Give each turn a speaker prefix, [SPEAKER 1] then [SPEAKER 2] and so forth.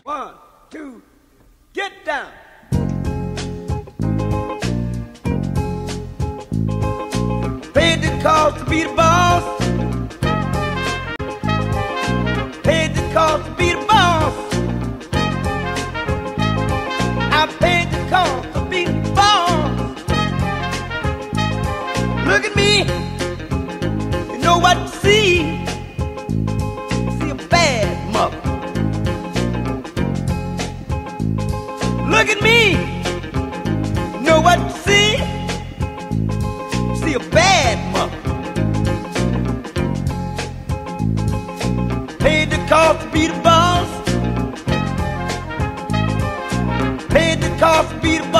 [SPEAKER 1] One, two, get down. Paid the cost to be the boss. Paid the cost to be the boss. I paid the cost to be the boss. Look at me. You know what you see? See a bad mother. Look at me. You know what you see? See a bad mother. Paid the cost to be the boss. Paid the cost to be the